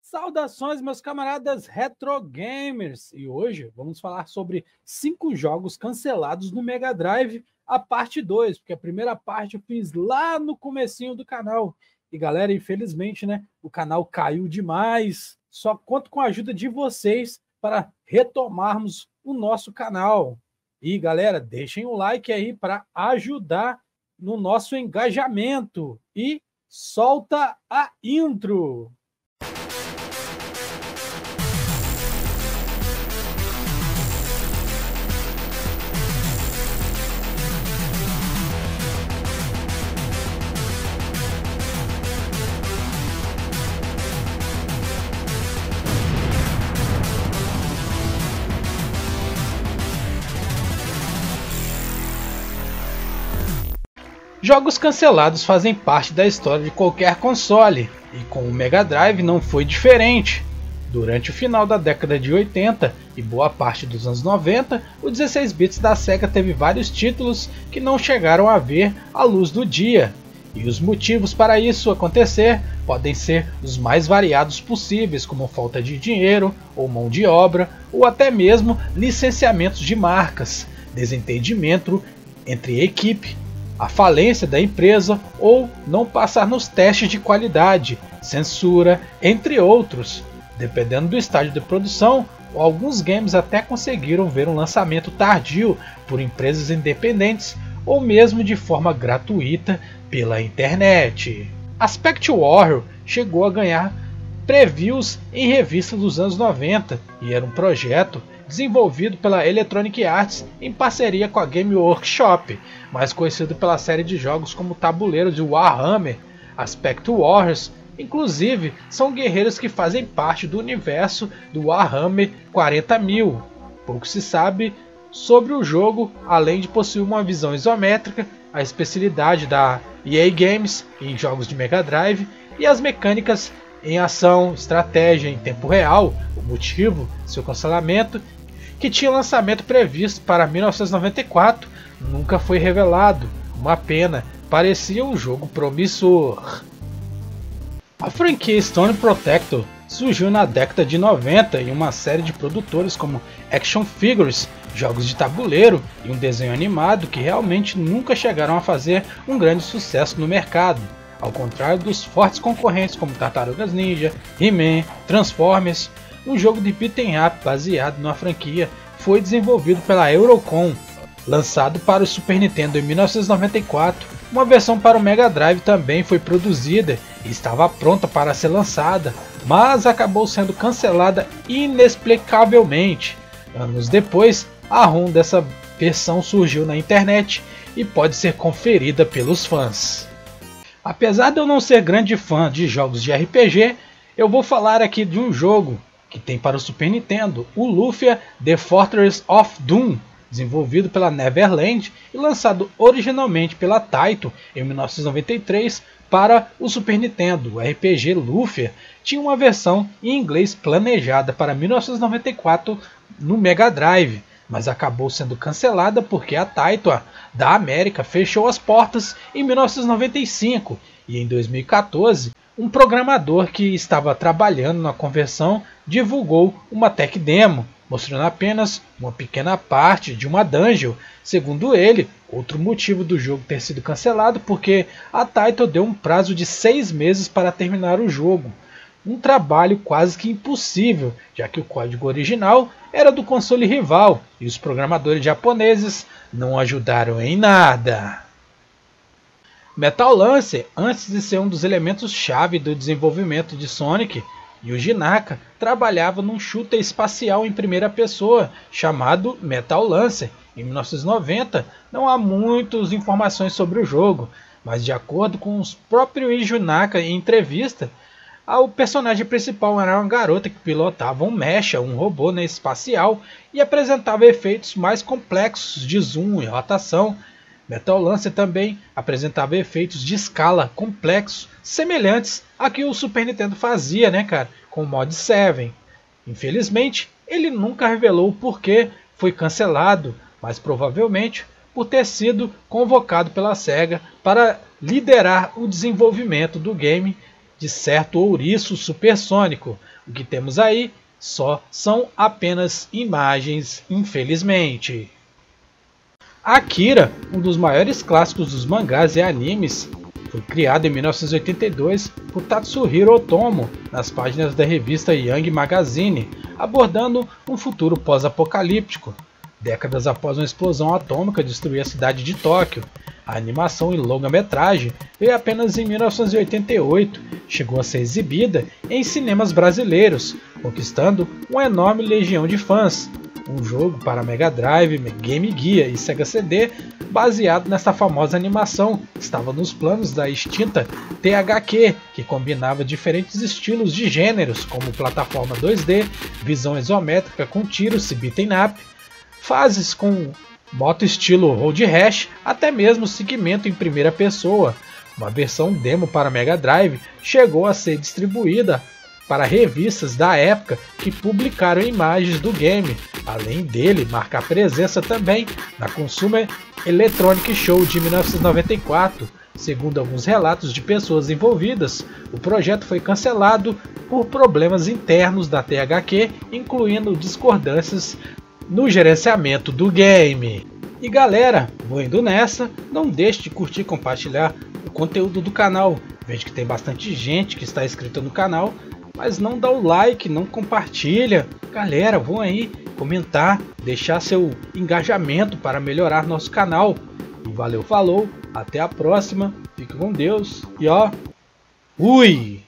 Saudações, meus camaradas retro gamers! E hoje vamos falar sobre 5 jogos cancelados no Mega Drive, a parte 2, porque a primeira parte eu fiz lá no comecinho do canal. E galera, infelizmente, né, o canal caiu demais. Só conto com a ajuda de vocês para retomarmos o nosso canal. E galera, deixem o like aí para ajudar no nosso engajamento. E solta a intro! Jogos cancelados fazem parte da história de qualquer console, e com o Mega Drive não foi diferente. Durante o final da década de 80 e boa parte dos anos 90, o 16 bits da Sega teve vários títulos que não chegaram a ver a luz do dia. E os motivos para isso acontecer podem ser os mais variados possíveis, como falta de dinheiro ou mão de obra, ou até mesmo licenciamentos de marcas, desentendimento entre a equipe, a falência da empresa ou não passar nos testes de qualidade, censura, entre outros. Dependendo do estágio de produção, alguns games até conseguiram ver um lançamento tardio por empresas independentes ou mesmo de forma gratuita pela internet. Aspect Warrior chegou a ganhar previews em revistas dos anos 90 e era um projeto desenvolvido pela Electronic Arts em parceria com a Game Workshop, mais conhecido pela série de jogos como tabuleiro de Warhammer. Aspect Warriors, inclusive, são guerreiros que fazem parte do universo do Warhammer 40.000. Pouco se sabe sobre o jogo, além de possuir uma visão isométrica, a especialidade da EA Games em jogos de Mega Drive, e as mecânicas em ação, estratégia em tempo real, o motivo, seu cancelamento, que tinha lançamento previsto para 1994, nunca foi revelado. Uma pena, parecia um jogo promissor. A franquia Stone Protector surgiu na década de 90 em uma série de produtores como Action Figures, jogos de tabuleiro e um desenho animado que realmente nunca chegaram a fazer um grande sucesso no mercado, ao contrário dos fortes concorrentes como Tartarugas Ninja, He-Man, Transformers. Um jogo de beat'em up baseado na franquia foi desenvolvido pela Eurocom, lançado para o Super Nintendo em 1994. Uma versão para o Mega Drive também foi produzida e estava pronta para ser lançada, mas acabou sendo cancelada inexplicavelmente. Anos depois, a ROM dessa versão surgiu na internet e pode ser conferida pelos fãs. Apesar de eu não ser grande fã de jogos de RPG, eu vou falar aqui de um jogo que tem para o Super Nintendo, o Lufia The Fortress of Doom, desenvolvido pela Neverland e lançado originalmente pela Taito em 1993 para o Super Nintendo. O RPG Lufia tinha uma versão em inglês planejada para 1994 no Mega Drive, mas acabou sendo cancelada porque a Taito da América fechou as portas em 1995 e em 2014 um programador que estava trabalhando na conversão divulgou uma tech demo, mostrando apenas uma pequena parte de uma dungeon. Segundo ele, outro motivo do jogo ter sido cancelado porque a Taito deu um prazo de 6 meses para terminar o jogo. Um trabalho quase que impossível, já que o código original era do console rival e os programadores japoneses não ajudaram em nada. Metal Lancer, antes de ser um dos elementos-chave do desenvolvimento de Sonic, Yuji Naka trabalhava num shooter espacial em primeira pessoa chamado Metal Lancer. Em 1990, não há muitas informações sobre o jogo, mas de acordo com o próprio Yuji Naka em entrevista, o personagem principal era uma garota que pilotava um mecha, um robô espacial, e apresentava efeitos mais complexos de zoom e rotação. Metal Lancer também apresentava efeitos de escala complexos, semelhantes a que o Super Nintendo fazia, com o Mod 7. Infelizmente, ele nunca revelou o porquê foi cancelado, mas provavelmente por ter sido convocado pela Sega para liderar o desenvolvimento do game de certo ouriço supersônico. O que temos aí só são apenas imagens, infelizmente. Akira, um dos maiores clássicos dos mangás e animes, foi criado em 1982 por Tatsuhiro Otomo nas páginas da revista Young Magazine, abordando um futuro pós-apocalíptico, décadas após uma explosão atômica destruir a cidade de Tóquio. A animação em longa-metragem veio apenas em 1988, chegou a ser exibida em cinemas brasileiros, conquistando uma enorme legião de fãs. Um jogo para Mega Drive, Game Gear e Sega CD baseado nessa famosa animação estava nos planos da extinta THQ, que combinava diferentes estilos de gêneros como plataforma 2D, visão isométrica com tiros e beat'em up, fases com moto estilo Road Rash, até mesmo segmento em primeira pessoa. Uma versão demo para Mega Drive chegou a ser distribuída para revistas da época que publicaram imagens do game, além dele marcar presença também na Consumer Electronic Show de 1994. Segundo alguns relatos de pessoas envolvidas, o projeto foi cancelado por problemas internos da THQ, incluindo discordâncias no gerenciamento do game. E galera, vou indo nessa, não deixe de curtir e compartilhar o conteúdo do canal. Vejo que tem bastante gente que está inscrita no canal, mas não dá o like, não compartilha. Galera, vão aí comentar, deixar seu engajamento para melhorar nosso canal. E valeu, falou, até a próxima, fique com Deus e ó, fui!